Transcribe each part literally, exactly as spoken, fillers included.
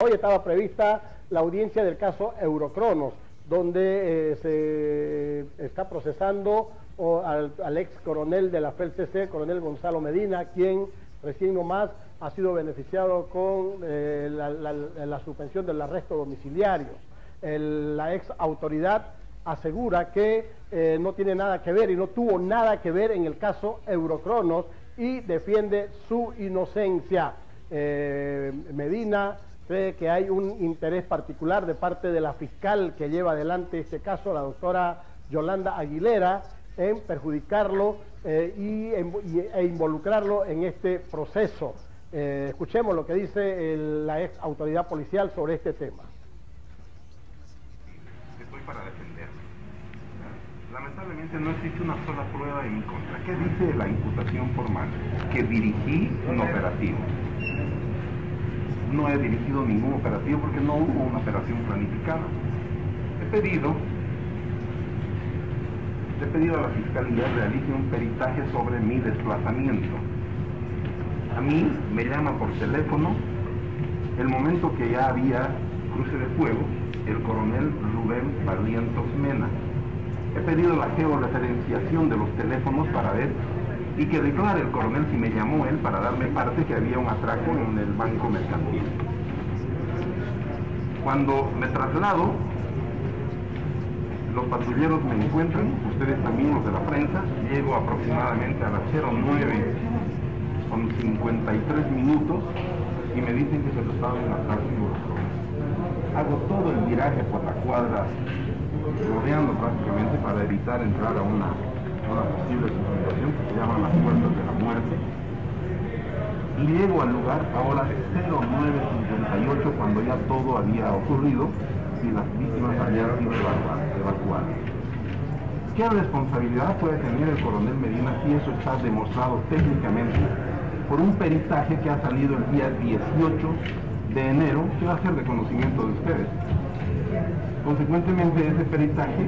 Hoy estaba prevista la audiencia del caso Eurocronos, donde eh, se está procesando o, al, al ex coronel de la F E L C C, coronel Gonzalo Medina, quien recién nomás ha sido beneficiado con eh, la, la, la suspensión del arresto domiciliario. El, la ex autoridad asegura que eh, no tiene nada que ver y no tuvo nada que ver en el caso Eurocronos y defiende su inocencia. Eh, Medina cree que hay un interés particular de parte de la fiscal que lleva adelante este caso, la doctora Yolanda Aguilera, en perjudicarlo eh, y, en, y, e involucrarlo en este proceso. Eh, escuchemos lo que dice el, la ex autoridad policial sobre este tema. Estoy para defenderme. Lamentablemente no existe una sola prueba en mi contra. ¿Qué dice la imputación formal? Que dirigí un operativo. No he dirigido ningún operativo porque no hubo una operación planificada. He pedido, he pedido a la Fiscalía que realice un peritaje sobre mi desplazamiento. A mí me llama por teléfono el momento que ya había cruce de fuego el coronel Rubén Barrientos Mena. He pedido la georreferenciación de los teléfonos para ver y que declare el coronel si me llamó él para darme parte que había un atraco en el banco mercantil. Cuando me traslado, los patrulleros me encuentran, ustedes también los de la prensa, llego aproximadamente a las cero nueve con cincuenta y tres minutos y me dicen que se trataba de un atraco en Eurocronos. Hago todo el viraje por la cuadra, rodeando prácticamente para evitar entrar a una una posible situación que se llama las puertas de la muerte, y llego al lugar a horas cero nueve cincuenta y ocho cuando ya todo había ocurrido y las víctimas habían sido evacuadas. ¿Qué responsabilidad puede tener el coronel Medina si eso está demostrado técnicamente por un peritaje que ha salido el día dieciocho de enero, que va a ser de conocimiento de ustedes? Consecuentemente, ese peritaje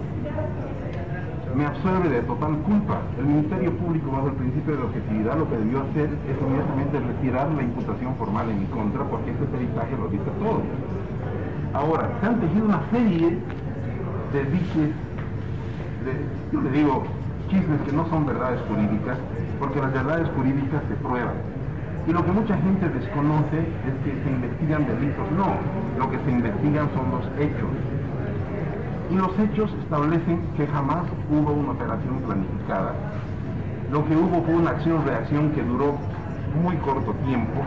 me absuelve de total culpa. El Ministerio Público, bajo el principio de la objetividad, lo que debió hacer es inmediatamente retirar la imputación formal en mi contra, porque ese peritaje lo dice todo. Ahora, se han tejido una serie de diques, de, yo le digo, chismes que no son verdades jurídicas, porque las verdades jurídicas se prueban. Y lo que mucha gente desconoce es que se investigan delitos. No, lo que se investigan son los hechos. Y los hechos establecen que jamás hubo una operación planificada. Lo que hubo fue una acción-reacción que duró muy corto tiempo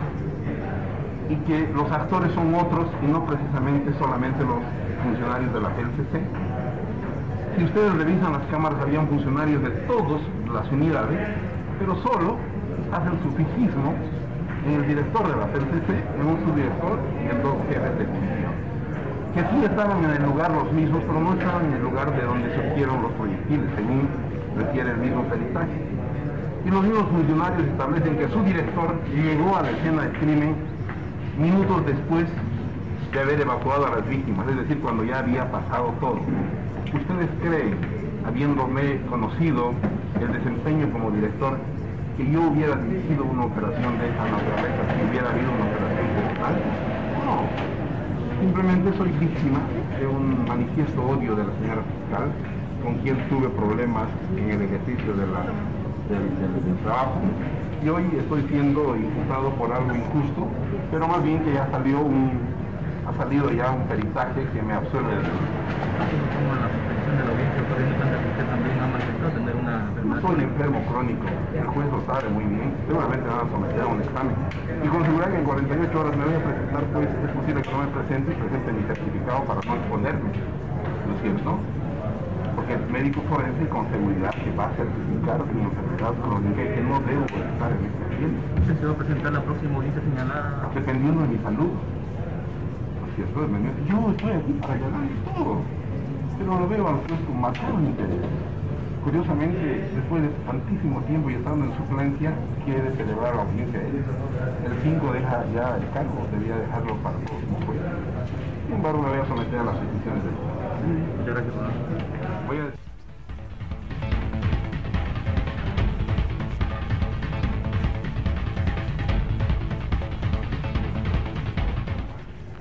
y que los actores son otros y no precisamente solamente los funcionarios de la F E L C C. Si ustedes revisan las cámaras, habían funcionarios de todas las unidades, pero solo hacen su fijismo en el director de la F E L C C, en un subdirector y en dos jefes de división, que sí estaban en el lugar los mismos, pero no estaban en el lugar de donde surgieron los proyectiles, según requiere el mismo peritaje. Y los mismos funcionarios establecen que su director llegó a la escena del crimen minutos después de haber evacuado a las víctimas, es decir, cuando ya había pasado todo. ¿Ustedes creen, habiéndome conocido el desempeño como director, que yo hubiera dirigido una operación de esa naturaleza si hubiera habido una operación como tal? No. Simplemente soy víctima de un manifiesto odio de la señora fiscal, con quien tuve problemas en el ejercicio de la, del, del, del trabajo, y hoy estoy siendo imputado por algo injusto, pero más bien que ya salió un, ha salido ya un peritaje que me absuelve de eso. Como la suspensión de la audiencia, por eso que usted también ha manifestado tener una enfermedad. No soy enfermo crónico, el juez lo sabe muy bien, seguramente me van a someter a un examen. Y con seguridad que en cuarenta y ocho horas me voy a presentar, pues es posible que no me presente y presente mi certificado para no exponerme, ¿no es cierto? Porque el médico forense con seguridad que va a certificar mi enfermedad crónica y que no debo estar en este ambiente. ¿Usted se va a presentar la próxima audiencia señalada? Dependiendo de mi salud. ¿No es cierto? Yo estoy aquí para ayudar y todo. Pero lo veo a los jueces con marcado interés. Curiosamente, después de tantísimo tiempo y estando en suplencia, quiere celebrar la audiencia de ellos. El cinco deja ya el cargo, debía dejarlo para todos los jueces. Sin embargo, me voy a someter a las decisiones del juez. Muchas gracias, Juan. Voy a...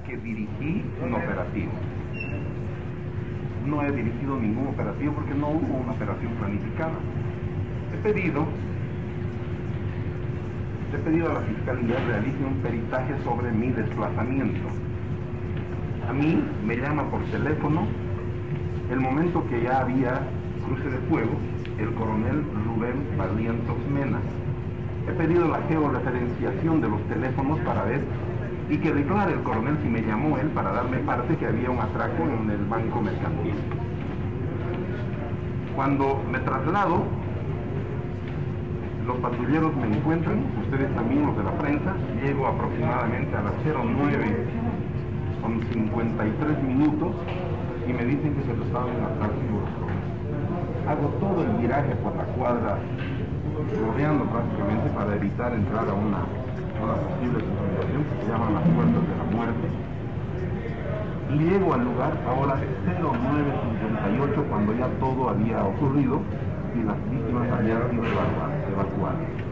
que dirigí un operativo. No he dirigido ningún operativo porque no hubo una operación planificada. He pedido, he pedido a la Fiscalía que realice un peritaje sobre mi desplazamiento. A mí me llama por teléfono el momento que ya había cruce de fuego el coronel Rubén Barrientos Mena. He pedido la georreferenciación de los teléfonos para ver y que declare el coronel si me llamó él para darme parte que había un atraco en el banco mercantil. Cuando me traslado, los patrulleros me encuentran, ustedes también los de la prensa, llego aproximadamente a las cero nueve con cincuenta y tres minutos y me dicen que se trataba de un atraco en Eurocronos. Hago todo el viraje por la cuadra, rodeando prácticamente para evitar entrar a una, una posible situación que se llaman las puertas de la muerte. Y llego al lugar a horas cero nueve cincuenta y ocho cuando ya todo había ocurrido y las víctimas habían sido evacuadas.